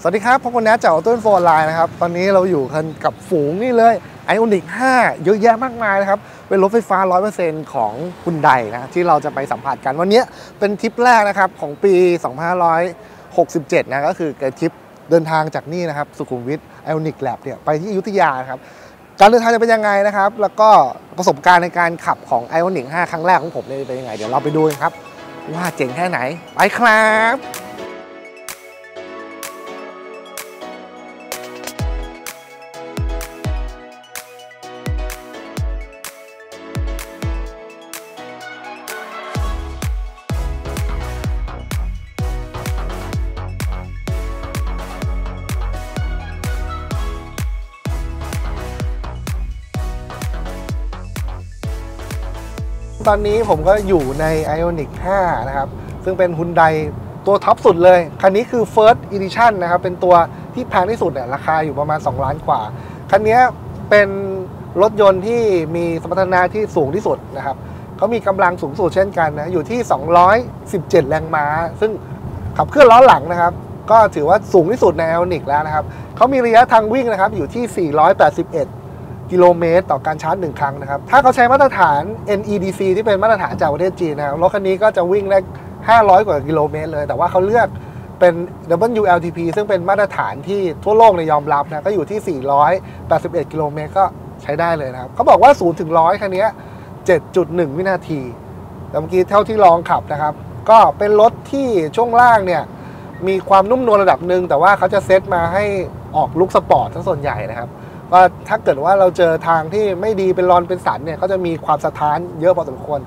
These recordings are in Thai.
สวัสดีครับพบกันนะจากต้นโฟนไลน์นะครับตอนนี้เราอยู่กันกับฝูงนี่เลย Ioniq 5 เยอะแยะมากมายนะครับเป็นรถไฟฟ้า 100% ของคุณไดนะที่เราจะไปสัมผัสกันวันนี้เป็นทริปแรกนะครับของปี 2567 นะก็คือทริปเดินทางจากนี่นะครับสุขุมวิท Ioniq Lab เนี่ยไปที่อยุธยาครับการเดินทางจะเป็นยังไงนะครับแล้วก็ประสบการณ์ในการขับของ Ioniq 5 ครั้งแรกของผมเนี่ยเป็นยังไงเดี๋ยวเราไปดูกันครับว่าเจ๋งแค่ไหนไปครับตอนนี้ผมก็อยู่ใน Ioniq 5 นะครับซึ่งเป็น Hyundai ตัวท็อปสุดเลยคันนี้คือ First Edition นะครับเป็นตัวที่แพงที่สุดเนี่ยราคาอยู่ประมาณ2 ล้านกว่าคันนี้เป็นรถยนต์ที่มีสมรรถนะที่สูงที่สุดนะครับเขามีกำลังสูงสุดเช่นกันนะอยู่ที่217แรงม้าซึ่งขับเคลื่อนล้อหลังนะครับก็ถือว่าสูงที่สุดใน Ioniq แล้วนะครับเขามีระยะทางวิ่งนะครับอยู่ที่481กิโลเมตรต่อการชาร์จ1ครั้งนะครับถ้าเขาใช้มาตรฐาน NEDC ที่เป็นมาตรฐานจากประเทศจีนนะครับรถคันนี้ก็จะวิ่งได้500 กว่ากิโลเมตรเลยแต่ว่าเขาเลือกเป็น WLTP ซึ่งเป็นมาตรฐานที่ทั่วโลกยอมรับนะก็อยู่ที่481กิโลเมตรก็ใช้ได้เลยนะครับเขาบอกว่า0 ถึง 100คันนี้ 7.1 วินาทีแต่เมื่อกี้เท่าที่ลองขับนะครับก็เป็นรถที่ช่วงล่างเนี่ยมีความนุ่มนวลระดับหนึ่งแต่ว่าเขาจะเซตมาให้ออกลุคสปอร์ตทั้งส่วนใหญ่นะครับก็ถ้าเกิดว่าเราเจอทางที่ไม่ดีเป็นรอนเป็นสันเนี่ยก็จะมีความสะท้านเยอะพอสมควร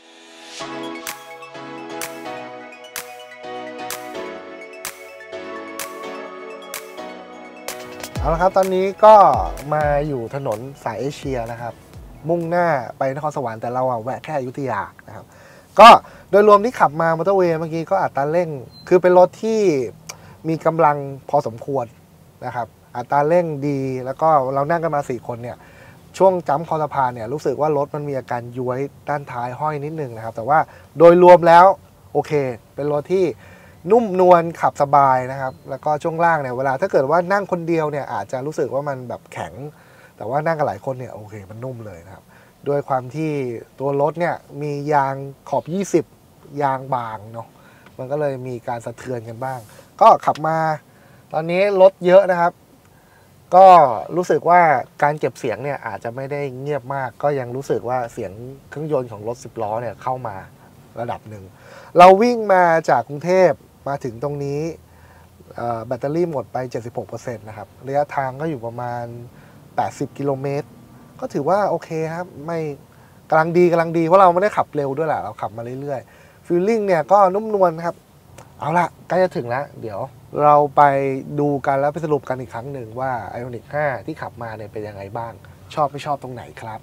เอาละครับตอนนี้ก็มาอยู่ถนนสายเอเชียนะครับมุ่งหน้าไปนครสวรรค์แต่เราแวะแค่อยุธยานะครับก็โดยรวมที่ขับมามอเตอร์เวย์เมื่อกี้ก็อัตราเร่งคือเป็นรถที่มีกำลังพอสมควรนะครับอัตราเร่งดีแล้วก็เรานั่งกันมา4 คนเนี่ยช่วงจัมป์คอสะพานเนี่ยรู้สึกว่ารถมันมีอาการย้วยด้านท้ายห้อยนิดนึงนะครับแต่ว่าโดยรวมแล้วโอเคเป็นรถที่นุ่มนวลขับสบายนะครับแล้วก็ช่วงล่างเนี่ยเวลาถ้าเกิดว่านั่งคนเดียวเนี่ยอาจจะรู้สึกว่ามันแบบแข็งแต่ว่านั่งกันหลายคนเนี่ยโอเคมันนุ่มเลยนะครับด้วยความที่ตัวรถเนี่ยมียางขอบ20ยางบางเนาะมันก็เลยมีการสะเทือนกันบ้างก็ขับมาตอนนี้รถเยอะนะครับก็รู้สึกว่าการเก็บเสียงเนี่ยอาจจะไม่ได้เงียบมากก็ยังรู้สึกว่าเสียงเครื่องยนต์ของรถ10 ล้อเนี่ยเข้ามาระดับหนึ่งเราวิ่งมาจากกรุงเทพมาถึงตรงนี้แบตเตอรี่หมดไป 76% นะครับระยะทางก็อยู่ประมาณ80กิโลเมตรก็ถือว่าโอเคครับไม่กำลังดีเพราะเราไม่ได้ขับเร็วด้วยแหละเราขับมาเรื่อยๆฟีลลิ่งเนี่ยก็นุ่มนวลครับเอาละใกล้จะถึงแล้วเดี๋ยวเราไปดูกันแล้วไปสรุปกันอีกครั้งหนึ่งว่า Ioniq 5 ที่ขับมาเนี่ยเป็นยังไงบ้างชอบไม่ชอบตรงไหนครับ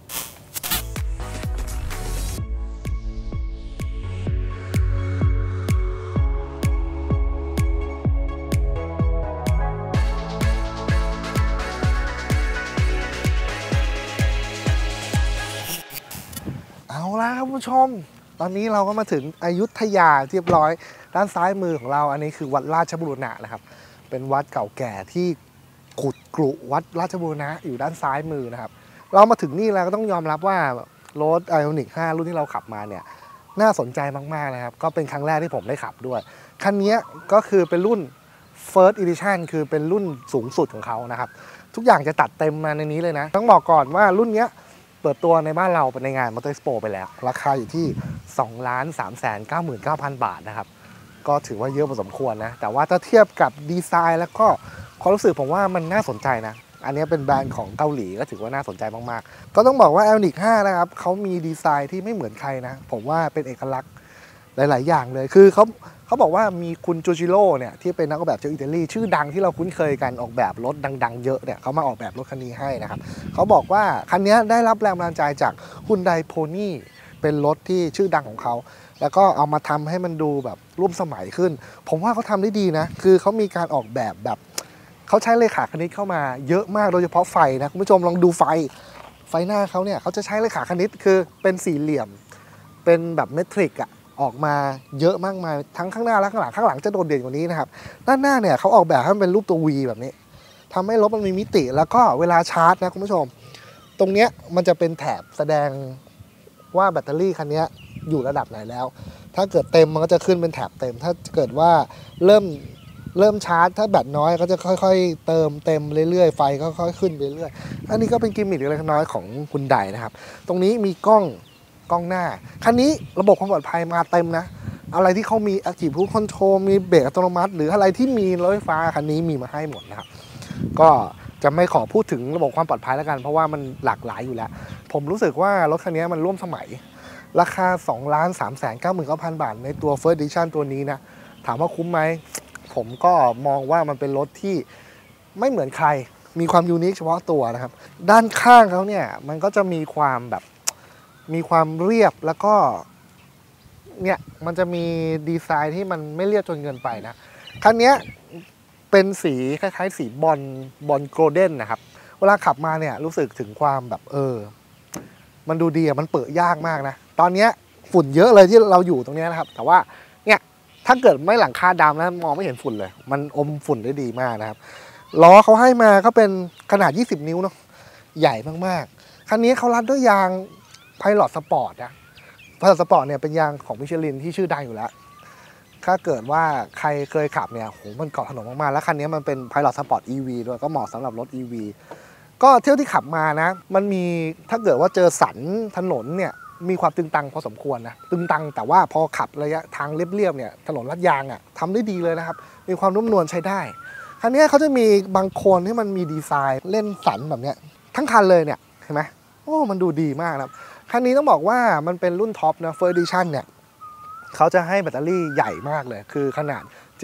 เอาละครับผู้ชมตอนนี้เราก็มาถึงอยุธยาเรียบร้อยด้านซ้ายมือของเราอันนี้คือวัดราชบูรณะนะครับเป็นวัดเก่าแก่ที่ขุดกรุวัดราชบูรณะอยู่ด้านซ้ายมือนะครับเรามาถึงนี่แล้วก็ต้องยอมรับว่ารถ Ioniq 5 รุ่นที่เราขับมาเนี่ยน่าสนใจมากๆนะครับก็เป็นครั้งแรกที่ผมได้ขับด้วยคันนี้ก็คือเป็นรุ่น First Edition คือเป็นรุ่นสูงสุดของเขานะครับทุกอย่างจะตัดเต็มมาในนี้เลยนะต้องบอกก่อนว่ารุ่นนี้เปิดตัวในบ้านเราเป็นในงาน Motor Expo ไปแล้วราคาอยู่ที่ 2,399,000 บาทนะครับก็ถือว่าเยอะพอสมควรนะแต่ว่าถ้าเทียบกับดีไซน์แล้วก็ความรู้สึกผมว่ามันน่าสนใจนะอันนี้เป็นแบรนด์ของเกาหลีก็ถือว่าน่าสนใจมากๆก็ต้องบอกว่า Ioniq 5 นะครับเขามีดีไซน์ที่ไม่เหมือนใครนะผมว่าเป็นเอกลักษณ์หลายๆอย่างเลยคือเขาบอกว่ามีคุณจูจิโร่เนี่ยที่เป็นนักออกแบบชาวอิตาลีชื่อดังที่เราคุ้นเคยกันออกแบบรถดังๆเยอะเนี่ยเขามาออกแบบรถคันนี้ให้นะครับเขาบอกว่าคันนี้ได้รับแรงบันดาลใจจาก Hyundai Pony เป็นรถที่ชื่อดังของเขาแล้วก็เอามาทำให้มันดูแบบร่วมสมัยขึ้นผมว่าเขาทำได้ดีนะคือเขามีการออกแบบเขาใช้เลขาคณิตเข้ามาเยอะมากโดยเฉพาะไฟนะคุณผู้ชมลองดูไฟหน้าเขาเนี่ยเขาจะใช้เลขาคณิตคือเป็นสี่เหลี่ยมเป็นแบบเมตริกอะออกมาเยอะมากมายทั้งข้างหน้าและข้างหลังจะโดดเด่นกว่านี้นะครับด้านหน้าเนี่ยเขาออกแบบให้มันเป็นรูปตัว V แบบนี้ทำให้รถมันมีมิติแล้วก็เวลาชาร์จนะคุณผู้ชมตรงเนี้ยมันจะเป็นแถบแสดงว่าแบตเตอรี่คันนี้อยู่ระดับไหนแล้วถ้าเกิดเต็มมันก็จะขึ้นเป็นแถบเต็มถ้าเกิดว่าเริ่มชาร์จถ้าแบตน้อยก็จะค่อยๆเติมเต็มเรื่อยๆไฟก็ค่อยๆขึ้นไปเรื่อยอันนี้ก็เป็นกิมมิคเล็กน้อยของคุณไดนะครับตรงนี้มีกล้องหน้าคันนี้ระบบความปลอดภัยมาเต็มนะอะไรที่เขามี Active Cruise Control มีเบรกอัตโนมัติหรืออะไรที่มีรถไฟฟ้าคันนี้มีมาให้หมดนะครับก็จะไม่ขอพูดถึงระบบความปลอดภัยแล้วกันเพราะว่ามันหลากหลายอยู่แล้วผมรู้สึกว่ารถคันนี้มันร่วมสมัยราคา 2,399,000 บาทในตัว First Edition ตัวนี้นะถามว่าคุ้มไหมผมก็มองว่ามันเป็นรถที่ไม่เหมือนใครมีความยูนิคเฉพาะตัวนะครับด้านข้างเขาเนี่ยมันก็จะมีความแบบมีความเรียบแล้วก็เนี่ยมันจะมีดีไซน์ที่มันไม่เรียบจนเกินไปนะคันนี้เป็นสีคล้ายๆสีบอลโกลเด้นนะครับเวลาขับมาเนี่ยรู้สึกถึงความแบบมันดูดีมันเปิดยากมากนะตอนนี้ฝุ่นเยอะเลยที่เราอยู่ตรงนี้นะครับแต่ว่าเนี่ยถ้าเกิดไม่หลังคาดำนะมองไม่เห็นฝุ่นเลยมันอมฝุ่นได้ดีมากนะครับล้อเขาให้มาก็เป็นขนาด20 นิ้วเนาะใหญ่มากๆคันนี้เขารัดด้วยยางPilot Sport นะPilot Sport เนี่ยเป็นยางของมิชลินที่ชื่อดังอยู่แล้วถ้าเกิดว่าใครเคยขับเนี่ยโหมันเกาะถนนมากๆแล้วคันนี้มันเป็น Pilot Sport EV ด้วยก็เหมาะสำหรับรถ EV ก็เที่ยวที่ขับมานะมันมีถ้าเกิดว่าเจอสันถนนเนี่ยมีความตึงตังพอสมควรนะตึงตังแต่ว่าพอขับระยะทางเรียบๆเนี่ยถนนลาดยางทำได้ดีเลยนะครับมีความนุ่มนวลใช้ได้คันนี้เขาจะมีบางโคนที่มันมีดีไซน์เล่นสันแบบเนี้ยทั้งคันเลยเนี่ยเห็นไหมโอ้มันดูดีมากครับคันนี้ต้องบอกว่ามันเป็นรุ่นท็อปนะ First Edition เนี่ยเขาจะให้แบตเตอรี่ใหญ่มากเลยคือขนาด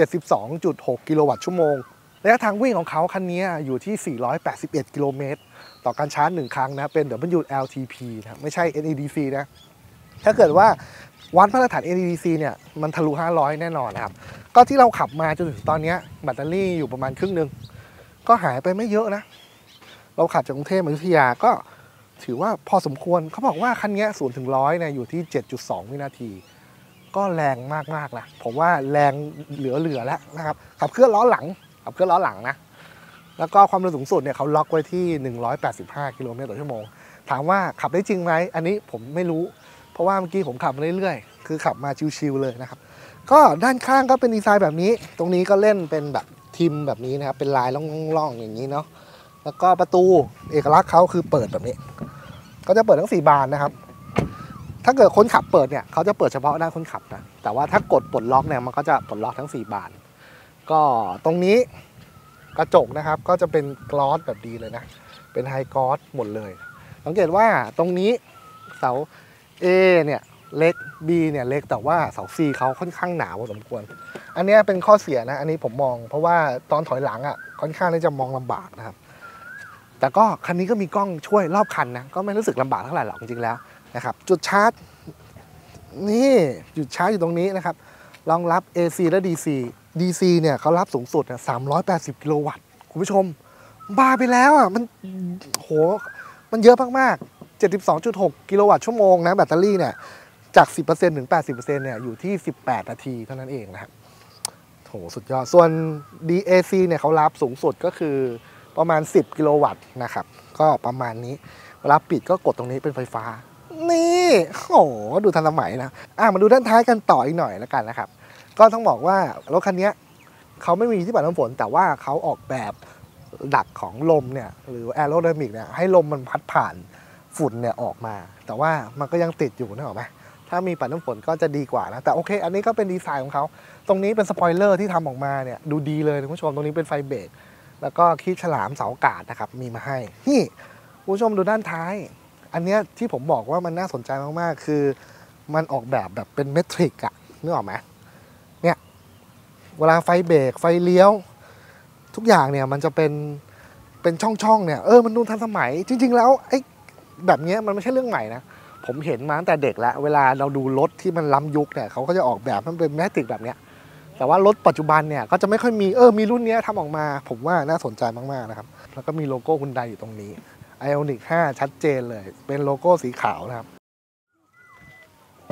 72.6 กิโลวัตต์ชั่วโมงระยะทางวิ่งของเขาคันนี้อยู่ที่ 481 กิโลเมตรต่อการชาร์จ1ครั้งนะเป็น WLTP นะไม่ใช่ NEDC นะถ้าเกิดว่าวัดมาตรฐาน NEDC เนี่ยมันทะลุ500แน่นอนนะครับก็ที่เราขับมาจนถึงตอนนี้แบตเตอรี่อยู่ประมาณครึ่งนึงก็หายไปไม่เยอะนะเราขับจากกรุงเทพมาอยุธยาก็ถือว่าพอสมควรเขาบอกว่าคันนี้0 ถึง 100เนี่ยอยู่ที่ 7.2 วินาทีก็แรงมากๆนะผมว่าแรงเหลือแล้วนะครับขับเคลื่อนล้อหลังนะแล้วก็ความเร็วสูงสุดเนี่ยเขาล็อกไว้ที่185 กิโลเมตรต่อชั่วโมงถามว่าขับได้จริงไหมอันนี้ผมไม่รู้เพราะว่าเมื่อกี้ผมขับมาเรื่อยๆคือขับมาชิวๆเลยนะครับก็ด้านข้างก็เป็นดีไซน์แบบนี้ตรงนี้ก็เล่นเป็นแบบทิมแบบนี้นะครับเป็นลายล่องๆอย่างนี้เนาะแล้วก็ประตูเอกลักษณ์เขาคือเปิดแบบนี้ก็จะเปิดทั้ง4 บานนะครับถ้าเกิดคนขับเปิดเนี่ยเขาจะเปิดเฉพาะด้านคนขับนะแต่ว่าถ้ากดปลดล็อกเนี่ยมันก็จะปลดล็อกทั้ง4 บานก็ตรงนี้กระจกนะครับก็จะเป็นกลอสแบบดีเลยนะเป็นไฮกลอสหมดเลยสังเกตว่าตรงนี้เสา A เนี่ยเล็ก B เนี่ยเล็กแต่ว่าเสา C เขาค่อนข้างหนาพอสมควรอันนี้เป็นข้อเสียนะอันนี้ผมมองเพราะว่าตอนถอยหลังค่อนข้างที่จะมองลำบากนะครับแต่ก็คันนี้ก็มีกล้องช่วยรอบคันนะก็ไม่รู้สึกลำบากเท่าไหร่หรอกจริงๆแล้วนะครับจุดชาร์จนี่จุดชาร์จอยู่ตรงนี้นะครับรองรับ AC และ DC เนี่ยเขารับสูงสุด380 กิโลวัตต์คุณผู้ชมบ้าไปแล้วมันโหมันเยอะมากๆ 72.6 กิโลวัตต์ชั่วโมงนะแบตเตอรี่เนี่ยจาก 10% ถึง 80% เนี่ยอยู่ที่18 นาทีเท่านั้นเองนะครับโหสุดยอดส่วน DAC เนี่ยเขารับสูงสุดก็คือประมาณ10 กิโลวัตต์นะครับก็ประมาณนี้เวลาปิดก็กดตรงนี้เป็นไฟฟ้านี่โอ้โหดูทันสมัยนะมาดูด้านท้ายกันต่ออีกหน่อยแล้วกันนะครับก็ต้องบอกว่ารถคันนี้เขาไม่มีที่ปัดน้ำฝนแต่ว่าเขาออกแบบดักของลมเนี่ยหรือแอโรไดนามิกเนี่ยให้ลมมันพัดผ่านฝุ่นเนี่ยออกมาแต่ว่ามันก็ยังติดอยู่นะหรอไหมถ้ามีปัดน้ำฝนก็จะดีกว่านะแต่โอเคอันนี้ก็เป็นดีไซน์ของเขาตรงนี้เป็นสปอยเลอร์ที่ทำออกมาเนี่ยดูดีเลยคุณผู้ชมตรงนี้เป็นไฟเบรกแล้วก็คีบฉลามเสาอากาศนะครับมีมาให้นี่คุณผู้ชมดูด้านท้ายอันนี้ที่ผมบอกว่ามันน่าสนใจมากๆคือมันออกแบบเป็นเมทริกนึกออกไหมเนี่ยเวลาไฟเบรกไฟเลี้ยวทุกอย่างเนี่ยมันจะเป็นช่องๆเนี่ยมันดูทันสมัยจริงๆแล้วไอ้แบบนี้มันไม่ใช่เรื่องใหม่นะผมเห็นมาตั้งแต่เด็กแล้วเวลาเราดูรถที่มันล้ำยุคเนี่ยเขาก็จะออกแบบมันเป็นเมทริกแบบเนี้ยแต่ว่ารถปัจจุบันเนี่ยก็จะไม่ค่อยมีมีรุ่นนี้ทำออกมาผมว่าน่าสนใจมากๆนะครับแล้วก็มีโลโก้ฮุนไดอยู่ตรงนี้ Ioniq 5 ชัดเจนเลยเป็นโลโก้สีขาวนะครับ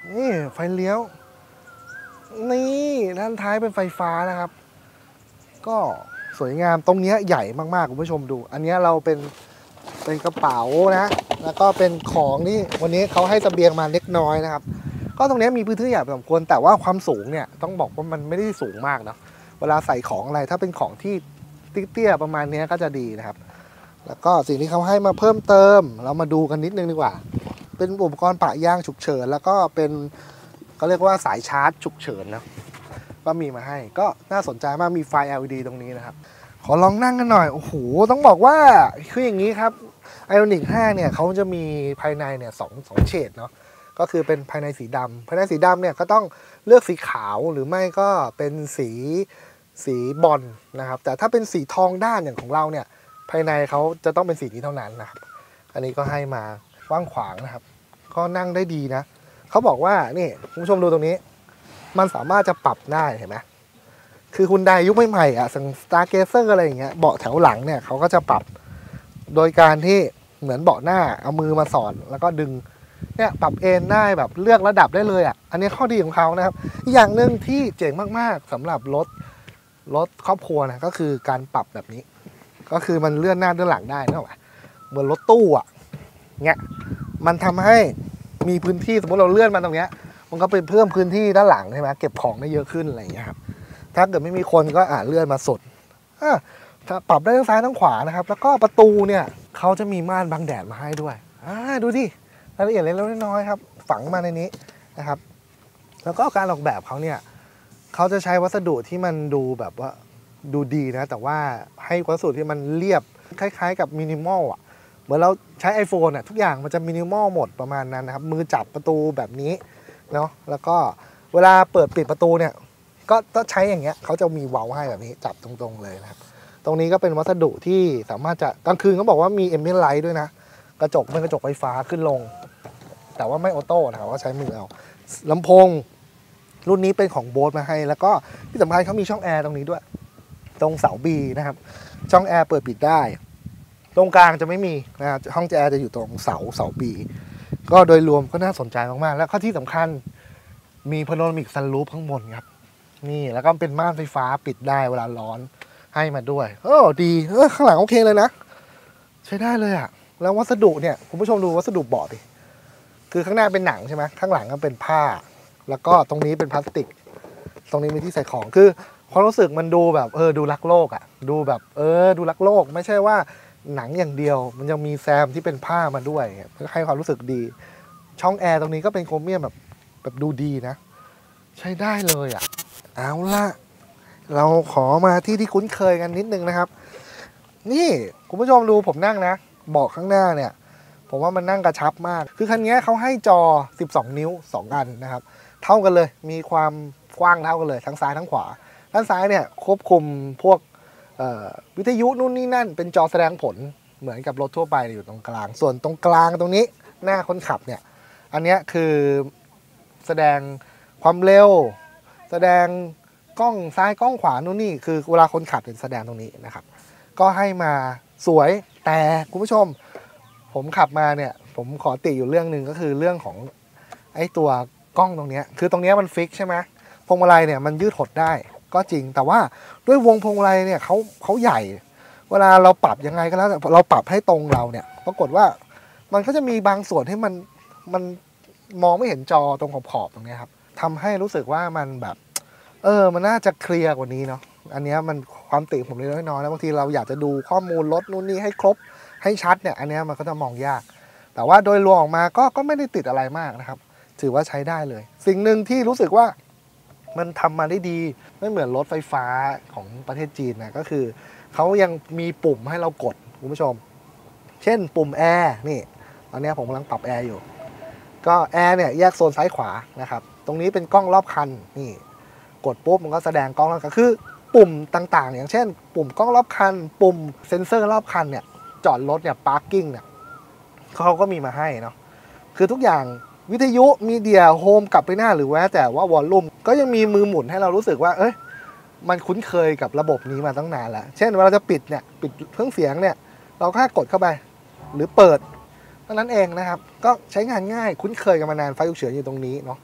นี่ไฟเลี้ยวนี่ด้านท้ายเป็นไฟฟ้านะครับก็สวยงามตรงนี้ใหญ่มากๆคุณผู้ชมดูอันนี้เราเป็นกระเป๋านะแล้วก็เป็นของนี่วันนี้เขาให้เสบียงมาเล็กน้อยนะครับก็ตรงนี้มีพื้นที่ใหญ่พอสมควรแต่ว่าความสูงเนี่ยต้องบอกว่ามันไม่ได้สูงมากเนาะเวลาใส่ของอะไรถ้าเป็นของที่เตี้ยๆประมาณนี้ก็จะดีนะครับแล้วก็สิ่งที่เขาให้มาเพิ่มเติมเรามาดูกันนิดนึงดีกว่าเป็นอุปกรณ์ปะยางฉุกเฉินแล้วก็เป็นเขาเรียกว่าสายชาร์จฉุกเฉินนะก็มีมาให้ก็น่าสนใจมากมีไฟ LED ตรงนี้นะครับขอลองนั่งกันหน่อยโอ้โหต้องบอกว่าคืออย่างนี้ครับIoniq 5เนี่ยเขาจะมีภายในเนี่ยสองเฉดเนาะก็คือเป็นภายในสีดำภายในสีดำเนี่ยก็ต้องเลือกสีขาวหรือไม่ก็เป็นสีบอลนะครับแต่ถ้าเป็นสีทองด้านอย่างของเราเนี่ยภายในเขาจะต้องเป็นสีนี้เท่านั้นนะครับอันนี้ก็ให้มากว้างขวางนะครับก็นั่งได้ดีนะเขาบอกว่านี่คุณผู้ชมดูตรงนี้มันสามารถจะปรับได้เห็นไหมคือคุณไดยุคใหม่ๆอ่ะสัง Stargazer อะไรอย่างเงี้ยเบาะแถวหลังเนี่ยเขาก็จะปรับโดยการที่เหมือนเบาะหน้าเอามือมาสอดแล้วก็ดึงเนี่ยปรับเอนได้แบบเลือกระดับได้เลยอ่ะอันนี้ข้อดีของเขานะครับอีกอย่างหนึ่งที่เจ๋งมากๆสำหรับรถครอบครัวนะก็คือการปรับแบบนี้ก็คือมันเลื่อนหน้าเลื่อนหลังได้นะวะเหมือนรถตู้อ่ะเนี่ยมันทำให้มีพื้นที่สมมติเราเลื่อนมาตรงเนี้ยมันก็ไปเพิ่มพื้นที่ด้านหลังใช่ไหมเก็บของได้เยอะขึ้นอะไรอย่างเงี้ยครับถ้าเกิดไม่มีคนก็เลื่อนมาสุดปรับได้ทั้งซ้ายทั้งขวานะครับแล้วก็ประตูเนี่ยเขาจะมีม่านบังแดดมาให้ด้วยดูดิรายละเอียดเล็กๆน้อยๆครับฝังมาในนี้นะครับแล้วก็การออกแบบเขาเนี่ยเขาจะใช้วัสดุที่มันดูแบบว่าดูดีนะแต่ว่าให้วัสดุที่มันเรียบคล้ายๆกับมินิมอลอ่ะเหมือนเราใช้ iPhone ทุกอย่างมันจะมินิมอลหมดประมาณนั้นนะครับมือจับประตูแบบนี้เนาะแล้วก็เวลาเปิดปิดประตูเนี่ยก็ต้องใช้อย่างเงี้ยเขาจะมีเว้าให้แบบนี้จับตรงๆเลยนะครับตรงนี้ก็เป็นวัสดุที่สามารถจะกลางคืนเขาบอกว่ามีแอมเบียนไลท์ด้วยนะกระจกเป็นกระจกไฟฟ้าขึ้นลงแต่ว่าไม่ออโต้นะครับว่าใช้มือเอาลำโพงรุ่นนี้เป็นของโบสมาให้แล้วก็ที่สำคัญเขามีช่องแอร์ตรงนี้ด้วยตรงเสาบีนะครับช่องแอร์เปิดปิดได้ตรงกลางจะไม่มีนะห้องแอร์จะอยู่ตรงเสาบีก็โดยรวมก็น่าสนใจมากๆแล้วข้อที่สำคัญมีพาโนรามิกซันรูฟข้างบนครับนี่แล้วก็เป็นม่านไฟฟ้าปิดได้เวลาร้อนให้มาด้วยดีข้างหลังโอเคเลยนะใช้ได้เลยอะแล้ววัสดุเนี่ยคุณผู้ชมดูวัสดุเบาะดิคือข้างหน้าเป็นหนังใช่ไหมข้างหลังก็เป็นผ้าแล้วก็ตรงนี้เป็นพลาสติกตรงนี้มีที่ใส่ของคือความรู้สึกมันดูแบบดูรักโลกอะดูแบบดูรักโลกไม่ใช่ว่าหนังอย่างเดียวมันยังมีแซมที่เป็นผ้ามาด้วยให้ความรู้สึกดีช่องแอร์ตรงนี้ก็เป็นโครเมียมแบบดูดีนะใช้ได้เลยอะเอาละเราขอมาที่คุ้นเคยกันนิดนึงนะครับนี่คุณผู้ชมดูผมนั่งนะเบาะข้างหน้าเนี่ยผมว่ามันนั่งกระชับมากคือคันนี้เขาให้จอ12นิ้ว2อันนะครับเท่ากันเลยมีความกว้างเท่ากันเลยทั้งซ้ายทั้งขวาด้านซ้ายเนี่ยควบคุมพวกวิทยุนู่นนี่นั่นเป็นจอแสดงผลเหมือนกับรถทั่วไปอยู่ตรงกลางส่วนตรงกลางตรงนี้หน้าคนขับเนี่ยอันนี้คือแสดงความเร็วแสดงกล้องซ้ายกล้องขวานู่นนี่คือเวลาคนขับเป็นแสดงตรงนี้นะครับก็ให้มาสวยแต่คุณผู้ชมผมขับมาเนี่ยผมขอติอยู่เรื่องหนึ่งก็คือเรื่องของไอ้ตัวกล้องตรงนี้คือตรงนี้มันฟิกใช่ไหมพวงมาลัยเนี่ยมันยืดหดได้ก็จริงแต่ว่าด้วยวงพวงมาลัยเนี่ยเขาใหญ่เวลาเราปรับยังไงก็แล้วแต่เราปรับให้ตรงเราเนี่ยปรากฏว่ามันก็จะมีบางส่วนที่มันมองไม่เห็นจอตรงขอบตรงนี้ครับทำให้รู้สึกว่ามันแบบมันน่าจะเคลียร์กว่านี้เนาะอันนี้มันความติผมเล็กน้อยแล้วบางทีเราอยากจะดูข้อมูลรถนู่นนี่ให้ครบให้ชัดเนี่ยอันนี้มันก็จะมองยากแต่ว่าโดยรวมออกมาก็ไม่ได้ติดอะไรมากนะครับถือว่าใช้ได้เลยสิ่งหนึ่งที่รู้สึกว่ามันทำมาได้ดีไม่เหมือนรถไฟฟ้าของประเทศจีนนะก็คือเขายังมีปุ่มให้เรากดคุณผู้ชมเช่นปุ่มแอร์นี่ตอนนี้ผมกำลังปรับแอร์อยู่ก็แอร์เนี่ยแยกโซนซ้ายขวานะครับตรงนี้เป็นกล้องรอบคันนี่กดปุ๊บมันก็แสดงกล้องรอบคันคือปุ่มต่างๆอย่างเช่นปุ่มกล้องรอบคันปุ่มเซ็นเซอร์รอบคันเนี่ยจอดรถเนี่ยพาร์กิ้งเนี่ยเขาก็มีมาให้เนาะคือทุกอย่างวิทยุมีเดียโฮมกลับไปหน้าหรือแม้แต่ว่าวอลลุ่มก็ยังมีมือหมุนให้เรารู้สึกว่ามันคุ้นเคยกับระบบนี้มาตั้งนานแล้วเช่นเวลาจะปิดเครื่องเสียงเนี่ยเราแค่กดเข้าไปหรือเปิดเท่านั้นเองนะครับก็ใช้งานง่ายคุ้นเคยกันมานานไฟฉุกเฉินอยู่ตรงนี้เนาะ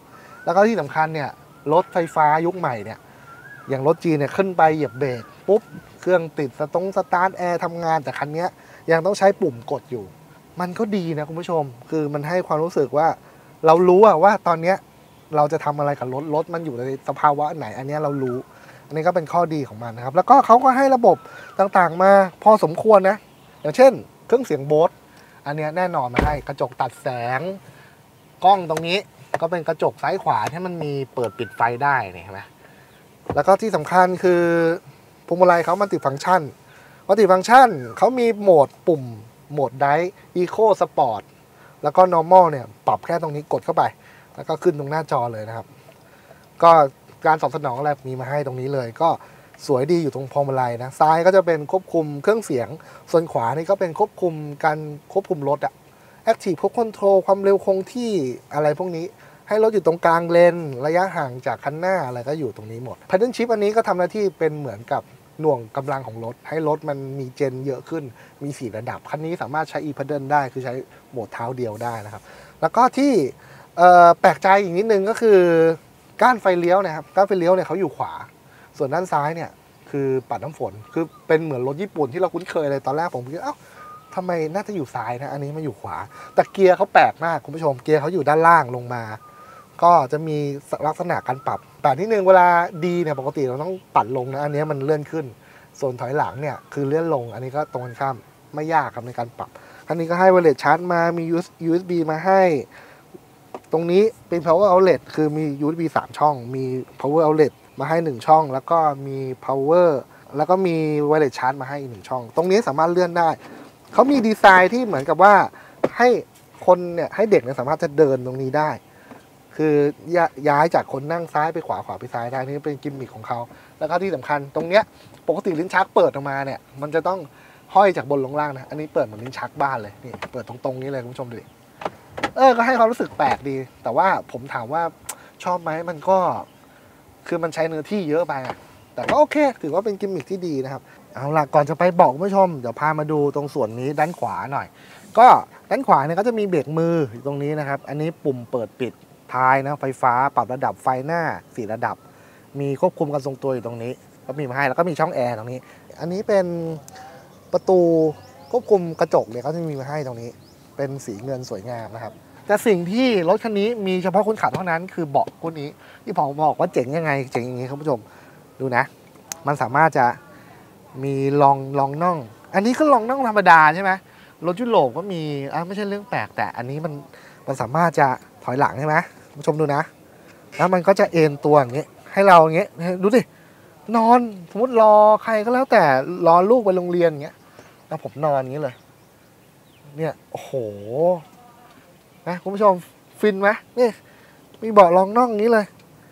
แล้วก็ที่สำคัญเนี่ยรถไฟฟ้ายุคใหม่เนี่ยอย่างรถจีนเนี่ยขึ้นไปเหยียบเบรกปุ๊บเครื่องติดสตาร์ทแอร์ทำงานแต่คันนี้ยังต้องใช้ปุ่มกดอยู่มันก็ดีนะคุณผู้ชมคือมันให้ความรู้สึกว่าเรารู้ว่าตอนนี้เราจะทำอะไรกับรถมันอยู่ในสภาวะไหนอันนี้เรารู้อันนี้ก็เป็นข้อดีของมันนะครับแล้วก็เขาก็ให้ระบบต่างๆมาพอสมควรนะอย่างเช่นเครื่องเสียงโบสอันนี้แน่นอนมาให้กระจกตัดแสงกล้องตรงนี้ก็เป็นกระจกซ้ายขวาที่มันมีเปิดปิดไฟได้นี่เห็นไหมแล้วก็ที่สำคัญคือพวงมาลัยเขามัลติฟังก์ชันเขามีโหมดปุ่มโหมดไดฟ์อีโคสปอร์ตแล้วก็ normal เนี่ยปรับแค่ตรงนี้กดเข้าไปแล้วก็ขึ้นตรงหน้าจอเลยนะครับก็การตอบสนองอะไรมีมาให้ตรงนี้เลยก็สวยดีอยู่ตรงพวงมาลัยนะซ้ายก็จะเป็นควบคุมเครื่องเสียงส่วนขวานี่ก็เป็นควบคุมการควบคุมรถอะActive Control ความเร็วคงที่อะไรพวกนี้ให้รถอยู่ตรงกลางเลนระยะห่างจากคันหน้าอะไรก็อยู่ตรงนี้หมด Paddle Shift อันนี้ก็ทำหน้าที่เป็นเหมือนกับหน่วงกำลังของรถให้รถมันมีเจนเยอะขึ้นมี4ระดับคันนี้สามารถใช้ e-pedal ได้คือใช้โหมดเท้าเดียวได้นะครับแล้วก็ที่แปลกใจอีกนิดนึงก็คือก้านไฟเลี้ยวนะครับก้านไฟเลี้ยวเนี่ยเขาอยู่ขวาส่วนด้านซ้ายเนี่ยคือปัดน้ำฝนคือเป็นเหมือนรถญี่ปุ่นที่เราคุ้นเคยเลยตอนแรกผมคิดทำไมน่าจะอยู่ซ้ายนะอันนี้มาอยู่ขวาแต่เกียร์เขาแปลกมากคุณผู้ชมเกียร์เขาอยู่ด้านล่างลงมาก็จะมีลักษณะการปรับแต่ที่หนึ่งเวลาดีเนี่ยปกติเราต้องปัดลงนะอันนี้มันเลื่อนขึ้นส่วนถอยหลังเนี่ยคือเลื่อนลงอันนี้ก็ตรงกันข้ามไม่ยากครับในการปรับอันนี้ก็ให้ไวเลสชาร์จมามี USB มาให้ตรงนี้เป็น power outlet คือมี USB 3 ช่องมี power outlet มาให้1ช่องแล้วก็มี power แล้วก็มีไวเลสชาร์จมาให้อีก1ช่องตรงนี้สามารถเลื่อนได้เขามีดีไซน์ที่เหมือนกับว่าให้คนเนี่ยให้เด็กเนี่ยสามารถจะเดินตรงนี้ได้คือย้ายจากคนนั่งซ้ายไปขวาไปซ้ายได้นี่เป็นกิมมิคของเขาแล้วก็ที่สำคัญตรงเนี้ยปกติลิ้นชักเปิดออกมาเนี่ยมันจะต้องห้อยจากบนลงล่างนะอันนี้เปิดเหมือนลิ้นชักบ้านเลยนี่เปิดตรงๆนี้เลยคุณผู้ชมดูก็ให้ความรู้สึกแปลกดีแต่ว่าผมถามว่าชอบไหมมันก็คือมันใช้เนื้อที่เยอะไปอะแต่ก็โอเคถือว่าเป็นกิมมิคที่ดีนะครับเอาล่ะก่อนจะไปบอกคุณผู้ชมเดี๋ยวพามาดูตรงส่วนนี้ด้านขวาหน่อยก็ด้านขวาเนี่ยก็จะมีเบรกมืออยู่ตรงนี้นะครับอันนี้ปุ่มเปิดปิดท้ายนะไฟฟ้าปรับระดับไฟหน้า4ระดับมีควบคุมการทรงตัวอยู่ตรงนี้ก็มีมาให้แล้วก็มีช่องแอร์ตรงนี้อันนี้เป็นประตูควบคุมกระจกเนี่ยก็จะมีมาให้ตรงนี้เป็นสีเงินสวยงามนะครับแต่สิ่งที่รถคันนี้มีเฉพาะคนขับเท่านั้นคือเบาะคู่นี้ที่ผมบอกว่าเจ๋งยังไงเจ๋งอย่างนี้คุณผู้ชมดูนะมันสามารถจะมีรองน่องอันนี้ก็รองน่องธรรมดาใช่ไหมรถยุโรปก็มีไม่ใช่เรื่องแปลกแต่อันนี้มันสามารถจะถอยหลังใช่ไหมผู้ชมดูนะแล้วมันก็จะเอนตัวอย่างนี้ให้เราอย่างเงี้ยดูดินอนสมมติรอใครก็แล้วแต่รอลูกไปโรงเรียนอย่างเงี้ยแล้วผมนอนอย่างนี้เลยเนี่ยโอ้โหนะคุณผู้ชมฟินไหมนี่มีเบาะรองน่องอย่างนี้เลย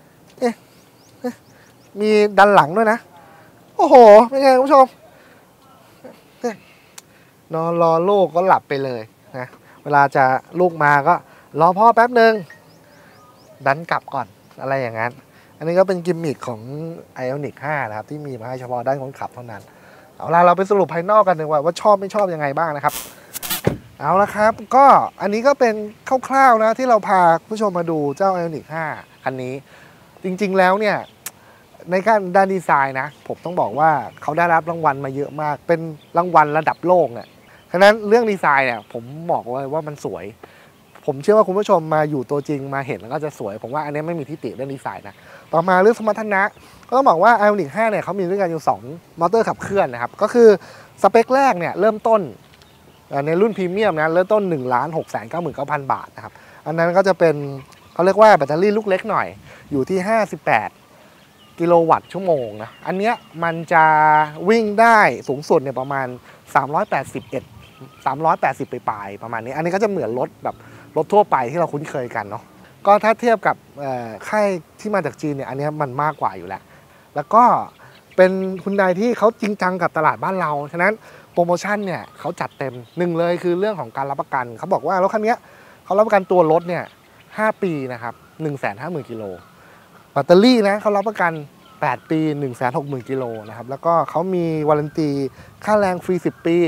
มีดันหลังด้วยนะโอ้โหเป็นไงคุณผู้ชมนอนรอลูกก็หลับไปเลยนะเวลาจะลูกมาก็รอพ่อแป๊บหนึ่งดันกลับก่อนอะไรอย่างนั้นอันนี้ก็เป็นกิมมิคของ Ioniq 5 นะครับที่มีมาให้เฉพาะด้านคนขับเท่านั้นเอาล่ะเราไปสรุปภายนอกกันดีกว่าชอบไม่ชอบยังไงบ้างนะครับเอาละครับก็อันนี้ก็เป็นคร่าวๆนะที่เราพาผู้ชมมาดูเจ้า Ioniq 5 คันนี้จริงๆแล้วเนี่ยในการด้านดีไซน์นะผมต้องบอกว่าเขาได้รับรางวัลมาเยอะมากเป็นรางวัลระดับโลกเนี่ยฉะนั้นเรื่องดีไซน์เนี่ยผมบอกเลยว่ามันสวยผมเชื่อว่าคุณผู้ชมมาอยู่ตัวจริงมาเห็นแล้วก็จะสวยผมว่าอันนี้ไม่มีที่ติเรื่องดีไซน์นะต่อมาเรื่องสมรรถนะก็ต้องบอกว่า Ioniq 5 เนี่ยเขามีด้วยกันอยู่2มอเตอร์ขับเคลื่อนนะครับก็คือสเปคแรกเนี่ยเริ่มต้นในรุ่นพรีเมียมนะเริ่มต้น 1,699,000 บาทนะครับอันนั้นก็จะเป็นเขาเรียกว่าแบตเตอรี่ลูกเล็กหน่อยอยู่ที่58กิโลวัตต์ชั่วโมงนะอันเนี้ยมันจะวิ่งได้สูงสุดเนี่ยประมาณ380ไปปลายประมาณนี้อันนี้ก็จะเหมือนรถแบบรถทั่วไปที่เราคุ้นเคยกันเนาะก็ถ้าเทียบกับค่ายที่มาจากจีนเนี่ยอันนี้มันมากกว่าอยู่แล้วก็เป็นคุณใดที่เขาจริงจังกับตลาดบ้านเราฉะนั้นโปรโมชั่นเนี่ยเขาจัดเต็มหนึ่งเลยคือเรื่องของการรับประกันเขาบอกว่ารถคันนี้เขารับประกันตัวรถเนี่ย5 ปีนะครับ 150,000 กิโลแบตเตอรี่นะเขารับประกัน8 ปี 160,000 กิโลนะครับแล้วก็เขามีวารันตีค่าแรงฟรี10 ปี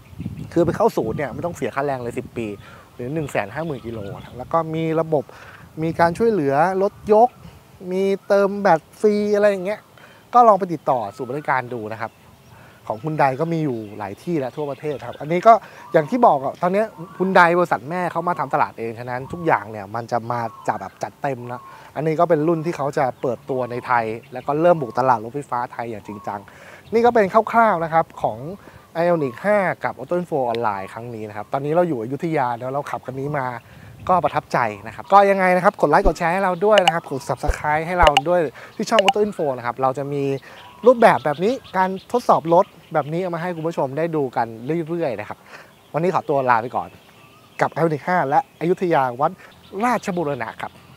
คือไปเข้าศูนย์เนี่ยไม่ต้องเสียค่าแรงเลย10 ปีหรือ 150,000 กิโลแล้วก็มีระบบมีการช่วยเหลือรถยกมีเติมแบตฟรีอะไรอย่างเงี้ยก็ลองไปติดต่อสู่บริการดูนะครับของฮุนไดก็มีอยู่หลายที่และทั่วประเทศครับอันนี้ก็อย่างที่บอกตอนนี้ฮุนไดบริษัทแม่เขามาทำตลาดเองฉะนั้นทุกอย่างเนี่ยมันจะมาจับแบบจัดเต็มนะอันนี้ก็เป็นรุ่นที่เขาจะเปิดตัวในไทยแล้วก็เริ่มบุกตลาดรถไฟฟ้าไทยอย่างจริงจังนี่ก็เป็นคร่าวๆนะครับของ Ioniq 5 กับ Auto Info ออนไลน์ครั้งนี้นะครับตอนนี้เราอยู่อยุธยาแล้วเราขับคันนี้มาก็ประทับใจนะครับก็ยังไงนะครับกดไลค์กดแชร์ให้เราด้วยนะครับกด Subscribe ให้เราด้วยที่ช่อง Auto Info นะครับเราจะมีรูปแบบนี้การทดสอบรถแบบนี้เอามาให้คุณผู้ชมได้ดูกันเรื่อยๆนะครับวันนี้ขอตัวลาไปก่อนกับ Ioniq 5 และอยุธยาวัดราชบูรณะครับ